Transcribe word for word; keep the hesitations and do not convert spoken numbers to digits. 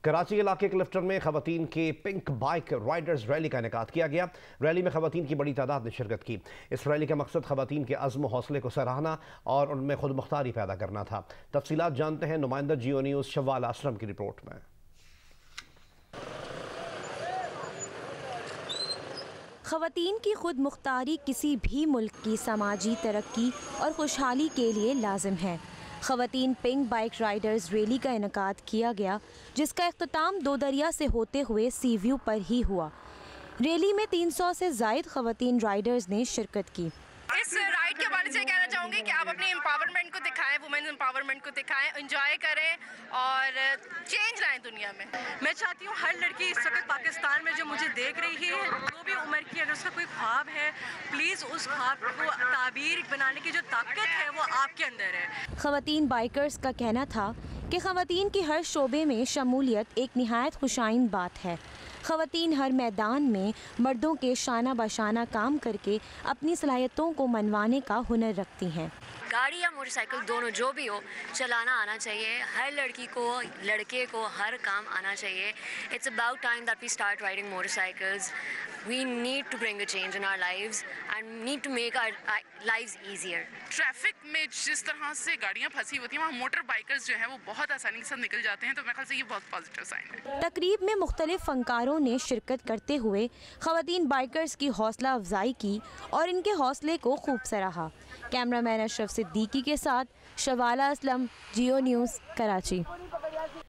कराची इलाके क्लिफ्टन में खवातीन के पिंक बाइक राइडर्स रैली का इनेकाद किया गया। रैली में खवातीन की बड़ी तादाद ने शिरकत की। इस रैली का मकसद खवातीन के अज़्म हौसले को सराहना और उनमें खुद मुख्तारी पैदा करना था। तफसीलात जानते हैं नुमाइंदा जियो न्यूज़ शवाला असलम की रिपोर्ट में। खवातीन की खुद मुख्तारी किसी भी मुल्क की समाजी तरक्की और खुशहाली के लिए लाजिम है। खवातीन पिंक बाइक राइडर्स रैली का इनेकाद किया गया, जिसका इख्तिताम दो दरिया से होते हुए सी व्यू पर ही हुआ। रैली में तीन सौ से ज़ायद खवातीन राइडर्स ने शिरकत की। इस राइड के बारे में कहना चाहूँगी कि आप अपनी एम्पावरमेंट को दिखाएं, वुमेन एम्पावरमेंट को दिखाएं, एंजॉय करें और चेंज लाएं दुनिया में। मैं चाहती हूँ हर लड़की इस वक्त पाकिस्तान में जो मुझे देख रही है, जो भी उम्र की, अगर उसका कोई ख्वाब है, प्लीज़ उस ख्वाब को ताबीर बनाने की जो ताकत है वो आपके अंदर है। खवातीन बाइकर्स का कहना था कि खवातीन की हर शोबे में शमूलियत एक निहायत खुशाइन बात है। खवातीन हर मैदान में मर्दों के शाना बशाना काम करके अपनी सलाहियतों को मनवाने का हुनर रखती हैं। गाड़ी या मोटरसाइकिल दोनों जो भी हो चलाना आना चाहिए। हर लड़की को, लड़के को हर काम आना चाहिए। It's about time that we start riding motorcycles. We need to bring a change in our lives and need to make our lives easier. Traffic में जिस तरह से गाड़ियाँ फंसी होती हैं, वहाँ मोटर बाइकर्स जो हैं वो बहुत आसानी के साथ निकल जाते हैं, तो मेरे ख्याल से ये बहुत पॉजिटिव साइन है। तकरीब में मुख्तलिफ फनकारों ने शिरकत करते हुए खवातीन बाइकर्स की हौसला अफजाई की और इनके हौसले को खूब सराहा। कैमरामैन अशरफ सिद्दीकी के साथ शवाला असलम, जियो न्यूज़, कराची।